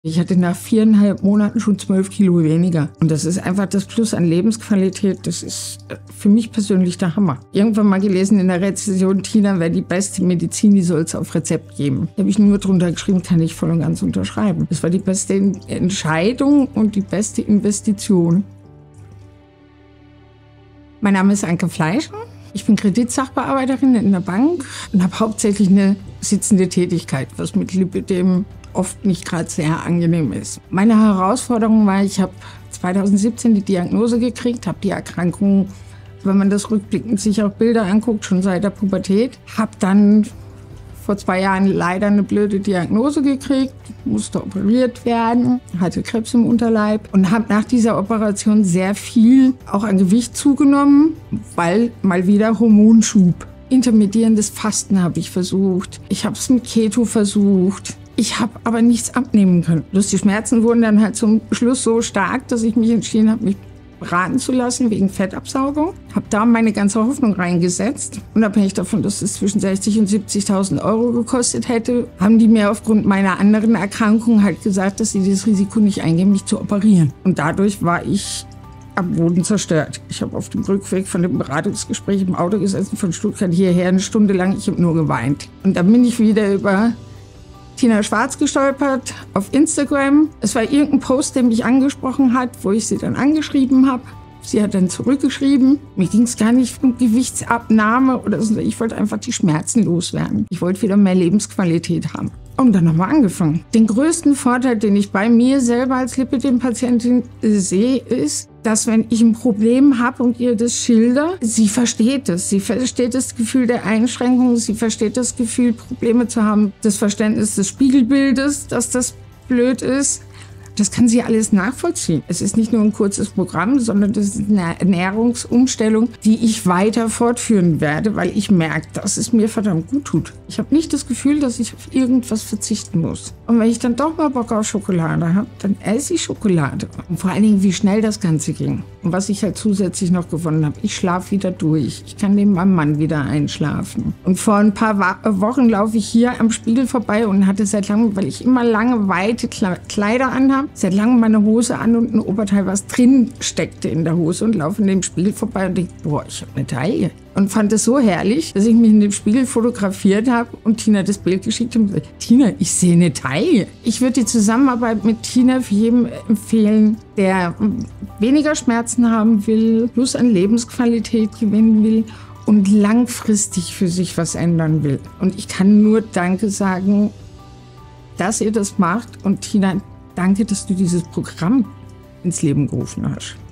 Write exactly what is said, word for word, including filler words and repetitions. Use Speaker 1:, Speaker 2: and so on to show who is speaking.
Speaker 1: Ich hatte nach viereinhalb Monaten schon zwölf Kilo weniger. Und das ist einfach das Plus an Lebensqualität. Das ist für mich persönlich der Hammer. Irgendwann mal gelesen in der Rezension, Tina wäre die beste Medizin, die soll es auf Rezept geben. Da habe ich nur drunter geschrieben, kann ich voll und ganz unterschreiben. Das war die beste Entscheidung und die beste Investition. Mein Name ist Anke Fleischer. Ich bin Kreditsachbearbeiterin in der Bank und habe hauptsächlich eine sitzende Tätigkeit, was mit Lipödem oft nicht gerade sehr angenehm ist. Meine Herausforderung war, ich habe zweitausendsiebzehn die Diagnose gekriegt, habe die Erkrankung, wenn man das rückblickend sich auch Bilder anguckt, schon seit der Pubertät. Habe dann vor zwei Jahren leider eine blöde Diagnose gekriegt, musste operiert werden, hatte Krebs im Unterleib und habe nach dieser Operation sehr viel auch an Gewicht zugenommen, weil mal wieder Hormonschub. Intermittierendes Fasten habe ich versucht. Ich habe es mit Keto versucht. Ich habe aber nichts abnehmen können. Bloß die Schmerzen wurden dann halt zum Schluss so stark, dass ich mich entschieden habe, mich beraten zu lassen wegen Fettabsaugung. Habe da meine ganze Hoffnung reingesetzt. Unabhängig davon, dass es zwischen sechzigtausend und siebzigtausend Euro gekostet hätte, haben die mir aufgrund meiner anderen Erkrankung halt gesagt, dass sie das Risiko nicht eingehen, mich zu operieren. Und dadurch war ich am Boden zerstört. Ich habe auf dem Rückweg von dem Beratungsgespräch im Auto gesessen, von Stuttgart hierher eine Stunde lang. Ich habe nur geweint. Und dann bin ich wieder über Tina Schwarz gestolpert auf Instagram. Es war irgendein Post, der mich angesprochen hat, wo ich sie dann angeschrieben habe. Sie hat dann zurückgeschrieben. Mir ging es gar nicht um Gewichtsabnahme oder so. Ich wollte einfach die Schmerzen loswerden. Ich wollte wieder mehr Lebensqualität haben. Und dann haben wir angefangen. Den größten Vorteil, den ich bei mir selber als Lipödem-Patientin sehe, ist, dass wenn ich ein Problem habe und ihr das schilder, sie versteht es. Sie versteht das Gefühl der Einschränkung, sie versteht das Gefühl, Probleme zu haben, das Verständnis des Spiegelbildes, dass das blöd ist. Das kann sie alles nachvollziehen. Es ist nicht nur ein kurzes Programm, sondern das ist eine Ernährungsumstellung, die ich weiter fortführen werde, weil ich merke, dass es mir verdammt gut tut. Ich habe nicht das Gefühl, dass ich auf irgendwas verzichten muss. Und wenn ich dann doch mal Bock auf Schokolade habe, dann esse ich Schokolade. Und vor allen Dingen, wie schnell das Ganze ging. Und was ich halt zusätzlich noch gewonnen habe, ich schlafe wieder durch. Ich kann neben meinem Mann wieder einschlafen. Und vor ein paar Wochen laufe ich hier am Spiegel vorbei und hatte seit langem, weil ich immer lange weite Kleider anhabe, seit langem meine Hose an und ein Oberteil, was drin steckte in der Hose, und laufe in dem Spiegel vorbei und denke, boah, ich habe eine Taille. Und fand es so herrlich, dass ich mich in dem Spiegel fotografiert habe und Tina das Bild geschickt habe und gesagt, Tina, ich sehe eine Taille. Ich würde die Zusammenarbeit mit Tina für jeden empfehlen, der weniger Schmerzen haben will, Plus an Lebensqualität gewinnen will und langfristig für sich was ändern will. Und ich kann nur Danke sagen, dass ihr das macht, und Tina, danke, dass du dieses Programm ins Leben gerufen hast.